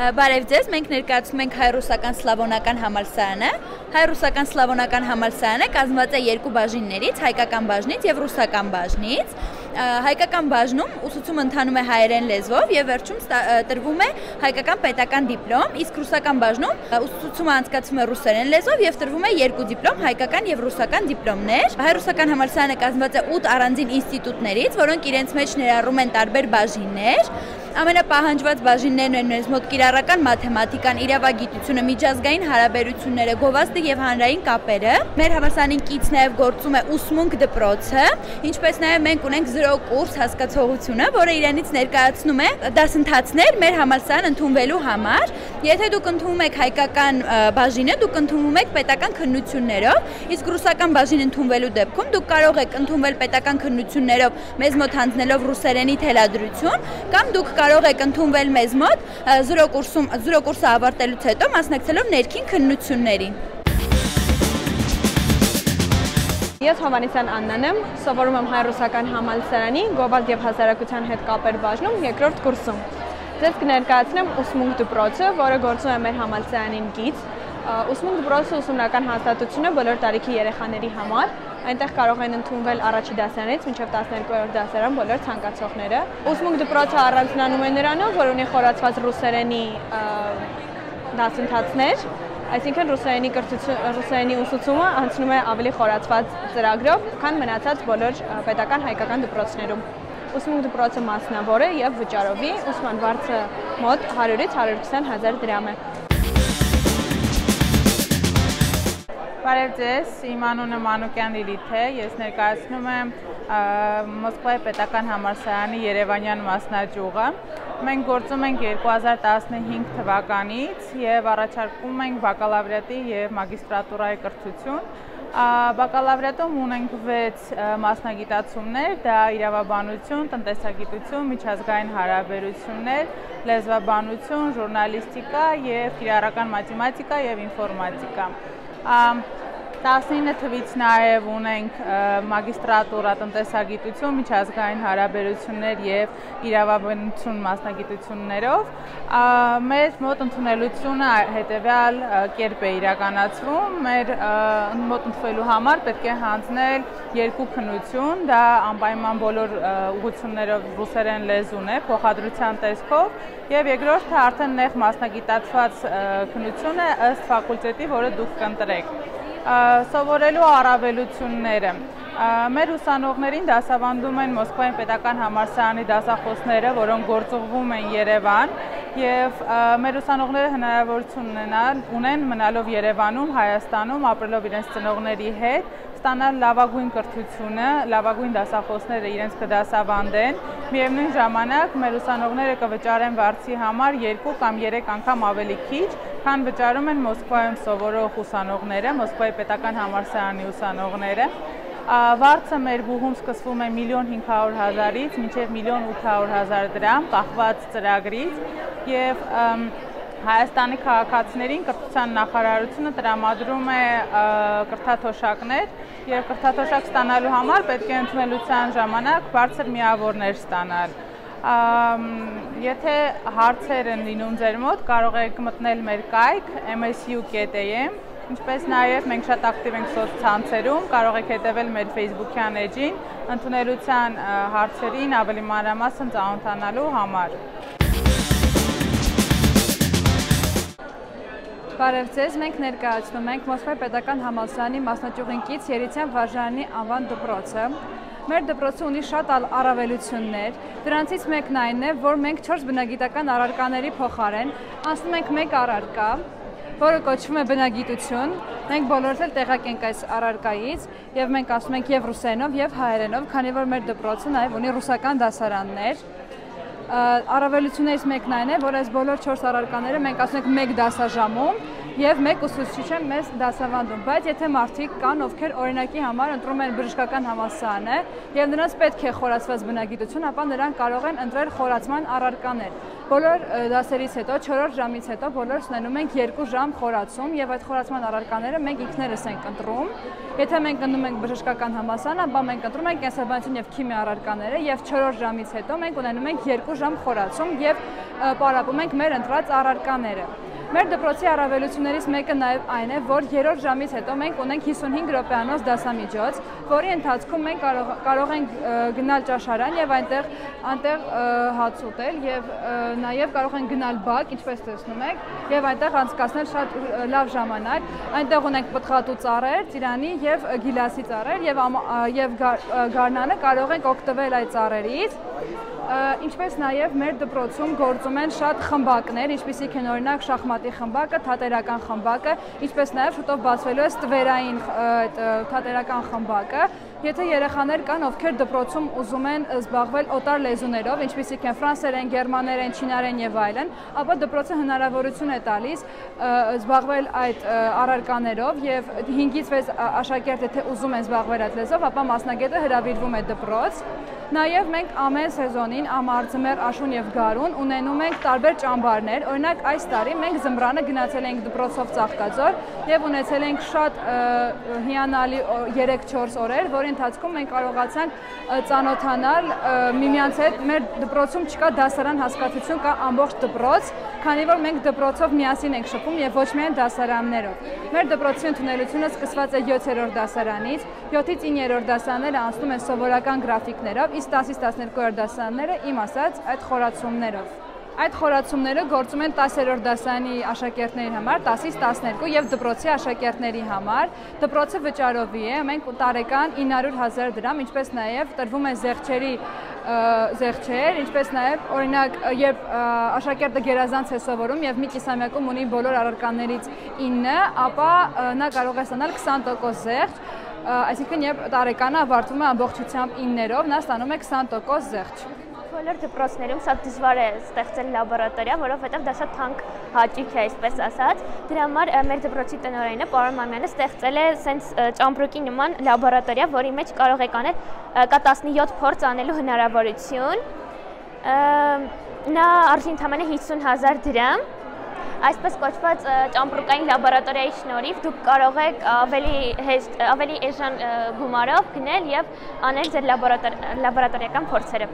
Բարև ձեզ, մենք ներկայացնում ենք հայ-ռուսական սլավոնական համալսարանը։ Հայ-ռուսական սլավոնական համալսարանը կազմված է երկու բաժիններից, հայկական բաժնից եւ ռուսական բաժնից։ Հայկական բաժնում ուսուցումը ընթանում է հայերեն լեզվով եւ վերջում տրվում է հայկական պետական դիպլոմ, իսկ ռուսական բաժնում ուսուցումը անցկացվում է ռուսերեն լեզվով եւ տրվում է երկու դիպլոմ, հայկական եւ ռուսական դիպլոմներ։ Հայ-ռուսական համալսարանը կազմված է 8 առանձին ինստիտուտներից, որոնք իրենց մեջ ներառում են տարբեր բաժիններ։ Ամենապահանջված բաժիններն են մեզ մոտ կիրառական մաթեմատիկան, իրավագիտությունը, միջազգային հարաբերությունները, գովազդը եւ հանրային կապերը։ Մեր համալսարանին կից նաեւ գործում է ուսմունք դպրոցը, ինչպես նաեւ մենք ունենք 0 կուրս հասկացողությունը, որը իրենից ներկայացնում է դասընթացներ մեր համալսարան ընդունվելու համար։ Եթե դուք ընդունում եք հայկական բաժինը, դուք ընդունում եք պետական քննություններով, իսկ ռուսական բաժին ընդունվելու դեպքում դուք կարող եք ընդունվել պետական քննություններով մեզ մոտ հանձնելով ռուսերենի թելադրություն, կամ դուք կարող եք ընդունվել մեզ մոտ 0 կուրսը ավարտելուց հետո մասնակցելով ներքին քննություններին։ Ես Հովհաննիսյան Աննան եմ, սովորում եմ հայ-ռուսական համալսարանի գովազդ եւ հասարակության հետ կապեր բաժնում 2-րդ կուրսում։ Ձեզ կներկայացնեմ ուսմունք դպրոցը, որը գործում է մեր համալսարանին կից։ Ուսմունք դպրոցը ուսումնական հաստատություն է բոլոր տարիքի երեխաների համար։ Այնտեղ կարող են ընդունվել առաջի դասարանից մինչև 12-րդ դասարան բոլոր ցանկացողները։ Ուսմունք դպրոցը առանձնանում է նրանով, որ ունի խորացված ռուսերենի դասընթացներ, այսինքն ռուսերենի ուսուցումը անցնում է ավելի խորացված ծրագրով, քան մնացած բոլոր պետական հայկական դպրոցներում։ Ուսմունք դպրոցը մասնավոր է եւ վճարովի, ուսման վարձը մոտ 100-ից 120 հազար դրամ է։ Բարև ձեզ, իմ անունը Մանուկյան Լիլիթ է, ես ներկայացնում եմ Մոսկվայի պետական համալսարանի Երևանյան մասնաճյուղը։ Մենք գործում ենք 2015 թվականից եւ առաջարկում ենք բակալավրիատի եւ մագիստրատուրայի կրթություն։ Բակալավրիատում ունենք 6 մասնագիտացումներ, դա իրավաբանություն, տնտեսագիտություն, միջազգային հարաբերություններ, լեզվաբանություն, ժուրնալիստիկա եւ կիրառական մաթեմատիկա եւ ինֆորմատիկա։ 19 թվից նաև ունենք մագիստրատուրա տնտեսագիտություն, միջազգային հարաբերություններ եւ իրավաբանություն մասնագիտություններով։ Մեր մոտ ընդունելությունը հետեւյալ կերպ է իրականացվում։ Մեր մոտ ընդունելու համար պետք է հանձնել 2 քննություն, դա անպայման բոլոր ուղղություններով ռուսերեն լեզուն է, փոխադրության տեսքով, եւ երկրորդը արդեն նեղ մասնագիտացված քննություն է ըստ ֆակուլտետի, որը դուք կընտրեք։ Սովորելու առավելությունները։ Մեր ուսանողներին դասավանդում են Մոսկվայի պետական համալսարանի դասախոսները, որոնք գործուղվում են Երևան, եւ մեր ուսանողները հնարավորություն ունեն մնալով Երևանում, Հայաստանում, ապրելով իրենց ծնողների հետ, ստանալ լավագույն կրթությունը, լավագույն դասախոսները իրենց կդասավանդեն։ Միևնույն ժամանակ մեր ուսանողները կվճարեն վարձի համար 2 կամ 3 անգամ ավելի քիչ, քան վճարում են Մոսկվայում սովորող ուսանողները, Մոսկվայի պետական համալսարանի ուսանողները։ Վարձը մեր բուհում սկսվում է 1.5 միլիոն 'ից մինչև 1.8 միլիոն դրամ, կախված ծրագրից, եւ Հայաստանի քաղաքացիներին կրթության նախարարությունը տրամադրում է կրթաթոշակներ, եւ կրթաթոշակ ստանալու համար պետք է ընդունելության ժամանակ բարձր միավորներ ստանալ։ Եթե հարցեր են լինում ձեր մոտ, կարող եք մտնել մեր կայք msu.am, ինչպես նաև մենք շատ ակտիվ ենք սոցցանցերում, կարող եք հետևել մեր Facebook-յան էջին, ընդունելության հարցերին ավելի մանրամասն ծանոթանալու համար։ Բարև ձեզ, մենք ներկայացնում ենք Մոսկվայի պետական համալսարանի մասնաճյուղին կից Երիցյան վարժարանի անվան դպրոցը։ Մեր դպրոցը ունի շատ առավելություններ, դրանցից մեկն այն է, որ մենք 4 բնագիտական առարկաների փոխարեն անցնում ենք 1 առարկա, որը կոչվում է բնագիտություն։ Մենք բոլորս էլ տեղակ ենք այս առարկայից եւ մենք ասում ենք եւ ռուսերենով եւ հայերենով, քանի որ մեր դպրոցը նաեւ ունի ռուսական դասարաններ։ Առավելություններից մեկն այն է, որ այս բոլոր 4 առարկաները մենք ասում ենք 1 դասաժամում եւ մեկ ուսուցիչ է մեզ դասավանդում, բայց եթե մարդիկ կան, ովքեր օրինակի համար ընտրում են բժշկական համալսարանը եւ նրանց պետք է խորացված բնագիտություն, ապա նրանք կարող են ընտրել խորացման առարկաներ։ Բոլոր դասերից հետո 4 ժամից հետո բոլորս ունենում ենք 2 ժամ խորացում եւ այդ խորացման առարկաները մենք ինքներս ենք ընտրում։ Եթե մենք ընտրում ենք բժշկական համալսարան, ապա մենք ընտրում ենք կենսաբանություն եւ քիմիա առարկաները եւ 4 ժամից հետո մենք ունենում ենք 2 ժամ խորացում եւ պարապում ենք մեր ընտրած առարկաները։ Մեր դպրոցի առավելություններից մեկը նաև այն է, որ 3-րդ ժամից հետո մենք ունենք 55 րոպեանոց դասամիջոց, որի ընթացքում մենք կարող ենք գնալ ճաշարան եւ այնտեղ հաց ուտել եւ նաև կարող ենք գնալ բակ, ինչպես տեսնում եք, եւ այնտեղ անցկացնել շատ լավ ժամանակ։ Այնտեղ ունենք պտղատու ծառեր, ծիրանի եւ գիլասի ծառեր եւ գարնանը կարող ենք օգտվել այդ ծառերից։ Ինչպես նաև մեր դպրոցում գործում են շատ խմբակներ, ինչպիսիք են օրինակ շախմատի խմբակը, թատերական խմբակը, ինչպես նաև շուտով բացվելու է ստվերային թատերական խմբակը։ Եթե երեխաներ կան, ովքեր դպրոցում ուզում են զբաղվել օտար լեզուներով, ինչպիսիք են ֆրանսերեն, գերմաներեն, չինարեն եւ այլն, ապա դպրոցը հնարավորություն է տալիս զբաղվել այդ առարկաներով եւ 5-ից 6 աշակերտ եթե ուզում են զբաղվել այդ լեզվով, ապա մասնագետը հրավիրվում է դպրոց։ Նաև մենք ամեն սեզոնին, ամառ, աշուն եւ գարուն ունենում ենք տարբեր ճամբարներ։ Օրինակ այս տարի մենք ձմռանը գնացել ենք դպրոցով Ծաղկաձոր եւ ունեցել ենք շատ հիանալի 3-4 օրեր, որի ընթացքում մենք կարողացանք ծանոթանալ միմյանց հետ։ Մեր դպրոցում չկա դասարան հասկացություն, կա ամբողջ դպրոց, քանի որ մենք դպրոցով միասին ենք շփում եւ ոչ միայն դասարաններով։ Մեր դպրոցի ընդունելությունը սկսված է 7-րդ դասարանից, 7-ից 9-րդ դասարանները անցնում են սովորական գրաֆիկներով, իսկ 10-ից 12-րդ դասարանները իմ ասած այդ խորացումներով։ Այդ խորացումները գործում են 10-րդ դասարանի աշակերտների համար, 10-ից 12 եւ դպրոցի աշակերտների համար։ Դպրոցը վճարովի է, մենք տարեկան 900,000 դրամ, ինչպես նաեւ տրվում է զեղչեր, ինչպես նաեւ օրինակ երբ աշակերտը գերազանց է սովորում եւ մի կիսամյակում ունի բոլոր առարկաներից 9, ապա նա կարող է ստանալ 20% զեղչ, այսինքն երբ տարեկանը ավարտվում է ամբողջությամբ 9-երով, նա ստանում է 20% զեղչ։ Բոլոր դպրոցներում շատ դժվար է ստեղծել լաբորատորիա, որովհետև դա շատ թանկ հաճույք է, այսպես ասած։ Դրա համար մեր դպրոցի տնօրենը պարոն Մամյանը ստեղծել է սենց ճամպրուկի նման լաբորատորիա, որի մեջ կարող եք անել կա 17 փորձ անելու հնարավորություն։ Նա արժի ընդամենը 50,000 դրամ։ Այսպես կոչված ճամպրուկային լաբորատորիայի շնորհիվ դուք կարող եք ավելի էժան գումարով գնել եւ անել ձեր լաբորատորիական փորձերը։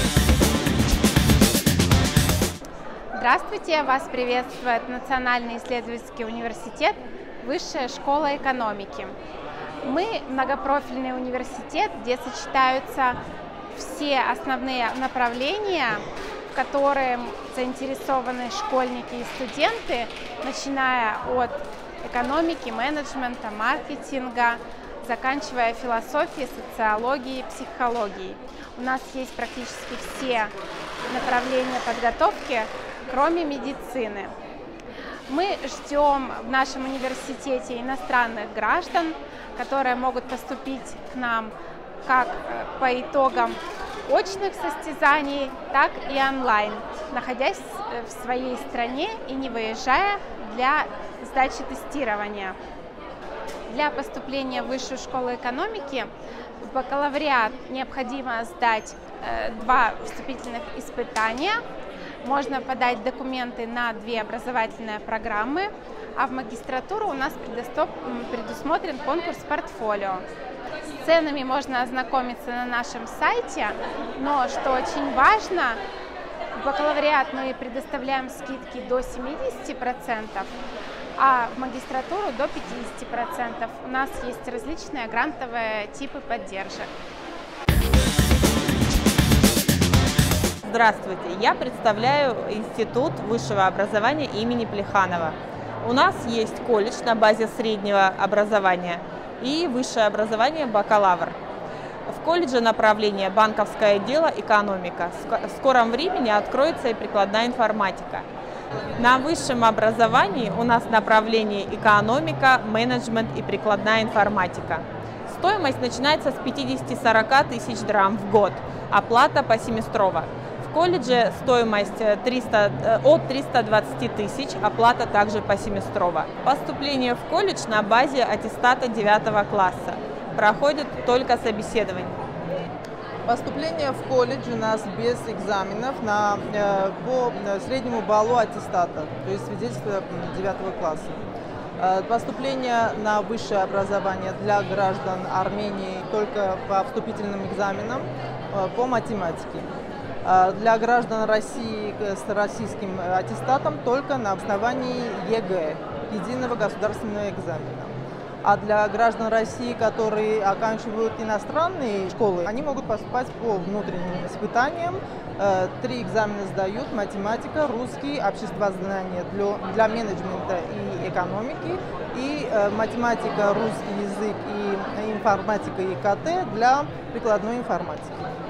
Здравствуйте! Вас приветствует Национальный исследовательский университет, Высшая школа экономики. Мы многопрофильный университет, где сочетаются все основные направления, в которые заинтересованы школьники и студенты, начиная от экономики, менеджмента, маркетинга, заканчивая философией, социологией, психологией. У нас есть практически все направления подготовки, кроме медицины. Мы ждем в нашем университете иностранных граждан, которые могут поступить к нам как по итогам очных состязаний, так и онлайн, находясь в своей стране и не выезжая для сдачи тестирования. Для поступления в Высшую школу экономики в бакалавриат необходимо сдать 2 вступительных испытания. Можно подать документы на 2 образовательные программы, а в магистратуру у нас предусмотрен конкурс портфолио. С ценами можно ознакомиться на нашем сайте, но что очень важно, в бакалавриат мы предоставляем скидки до 70%, а в магистратуру до 50%. У нас есть различные грантовые типы поддержек. Здравствуйте, я представляю Институт высшего образования имени Плеханова. У нас есть колледж на базе среднего образования и высшее образование бакалавр. В колледже направление банковское дело, экономика. В скором времени откроется и прикладная информатика. На высшем образовании у нас направление экономика, менеджмент и прикладная информатика. Стоимость начинается с 50-40 тысяч драм в год, оплата посеместрово. В В колледже стоимость от 320 тысяч, оплата также посеместрово. Поступление в колледж на базе аттестата 9 класса. Проходит только собеседование. Поступление в колледж у нас без экзаменов по среднему баллу аттестата, то есть свидетельство 9 класса. Поступление на высшее образование для граждан Армении только по вступительным экзаменам по математике. Для граждан России с российским аттестатом только на основании ЕГЭ, единого государственного экзамена. А для граждан России, которые оканчивают иностранные школы, они могут поступать по внутренним испытаниям. 3 экзамена сдают: математика, русский, обществознание для менеджмента и экономики, и математика, русский язык и информатика и ИКТ для прикладной информатики.